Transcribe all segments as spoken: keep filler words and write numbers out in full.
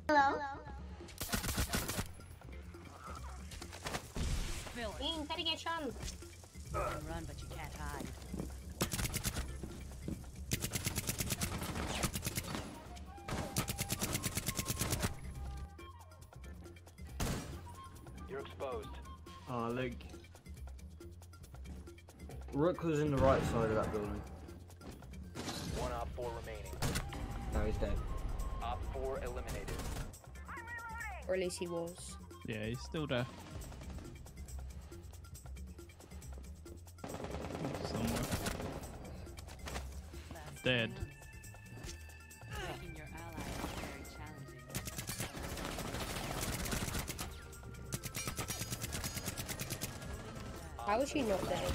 Hello. Interrogation. Run, but you can't hide. You're exposed. Oh, look. Rook was in the right side of that building. One op four remaining. No, he's dead. Op four eliminated. Or at least he was. Yeah, he's still there. Somewhere. Dead. Making your ally very challenging. How is she not dead?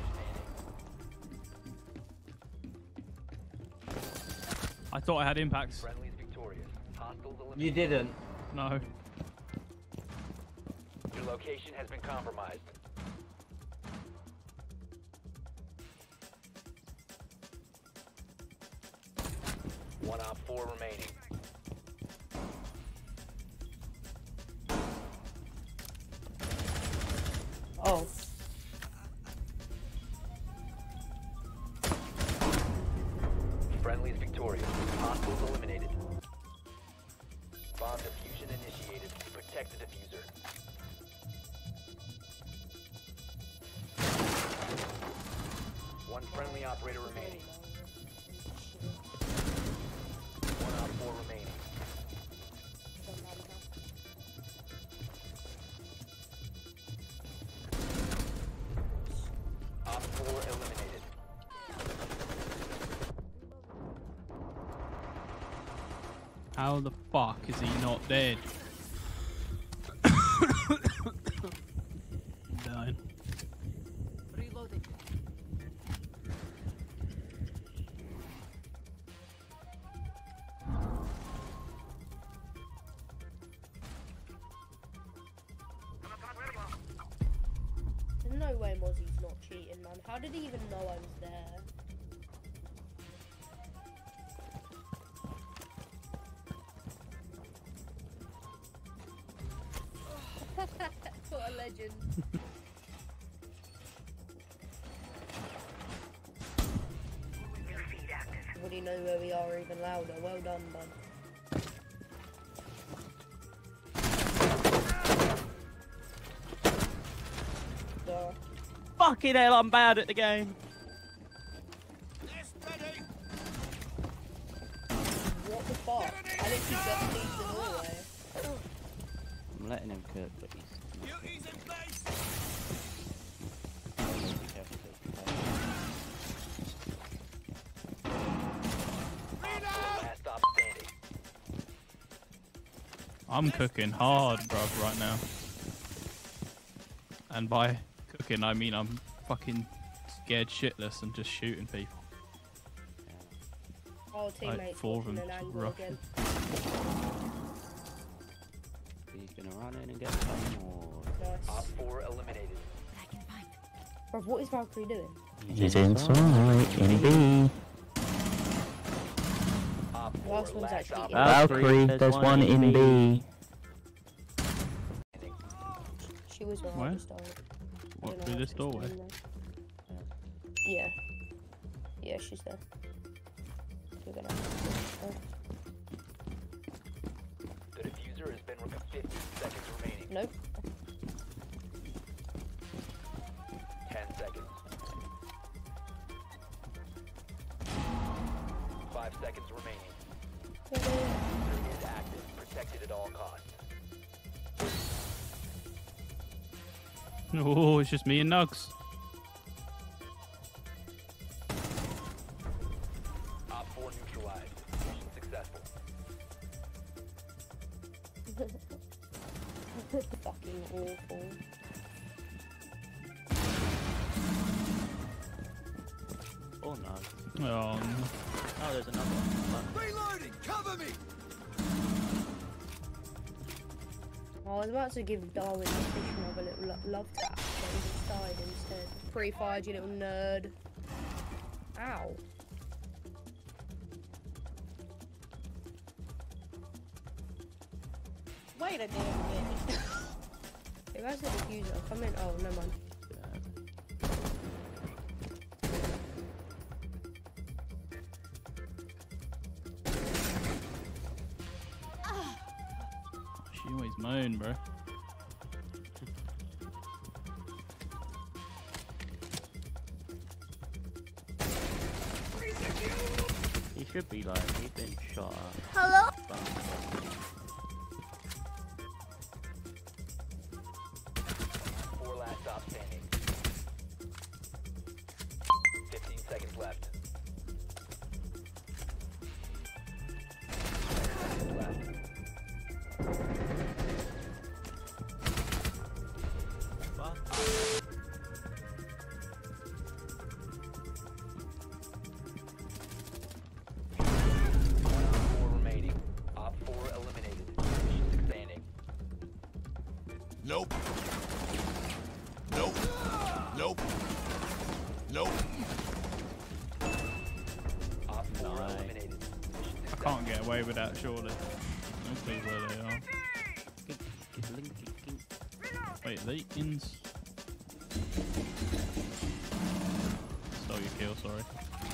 I thought I had impacts. Friendly's victorious. Hostiles eliminated. You didn't. No. Your location has been compromised. One op four remaining. Oh. Friendly's victorious. Hostiles eliminated. Bomb diffusion initiated. Protect the diffuser. One friendly operator remaining. One op four remaining. Op four eliminated. How the fuck is he not dead? Dying. Reloading. There's no way Mozzie's not cheating, man. How did he even know I was there? What a legend. Would he know where we are even louder? Well done, bud. Duh. Fucking hell, I'm bad at the game. What the fuck? I think he just leaves the doorway. I'm letting him cook, but he's not cooking. Be careful to Last stop standing. I'm cooking hard, bruv, right now. And by cooking, I mean I'm fucking scared shitless and just shooting people. Oh, teammates four of watching them an just angle rushing. again. He's gonna run in and get some more. Op Nice. four eliminated. Bro, what is Valkyrie doing? He's inside in B. Op four Last one's last actually op in. Valkyrie, there's one in B. She was where I Where? was started. I What, don't know through how this she's doorway? doing there. Yeah. Yeah, she's there. We're gonna have to The diffuser has been recovered. fifteen seconds remaining. Nope. ten seconds. five seconds remaining. Diffuser is active. Protected at all costs. Oh, it's just me and Nugs. Op four neutralized. Mission successful. Fucking awful. Oh no. Oh, no. Oh, there's another one. Reloading! Cover me! Oh, I was about to give Darwin the fish mob a little lo love tap, but he just died instead. Pre-fired, you little nerd. Ow. Wait a damn minute. If I said diffuser, come in. Oh, never mind. She always moan, bro. He should be like, he's been shot at. Hello? Four last stop standing. Fifteen seconds left. Seconds left. One op four remaining. Op four eliminated. Mission standing. Nope. Nope. Nope. Nope. Op four Nice. eliminated. Mission I success. can't get away with that, surely. No clue where they are. Wait, they ins. Stole your kill, sorry.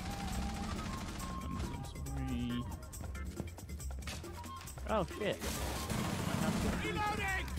I'm so sorry. Oh shit. Reloading!